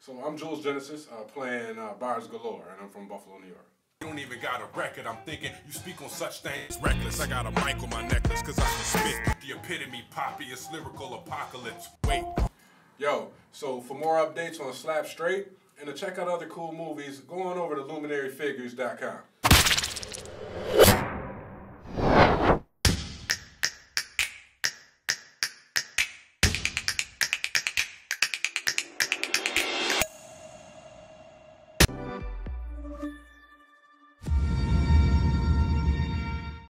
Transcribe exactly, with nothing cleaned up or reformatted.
So I'm Jules Genesis, uh, playing uh, Bars Galore, and I'm from Buffalo, New York. You don't even got a record. I'm thinking you speak on such things reckless. I got a mic on my necklace cause I can spit. The epitome poppiest lyrical apocalypse. Wait. Yo, so for more updates on Slap Straight and to check out other cool movies, go on over to luminary figures dot com.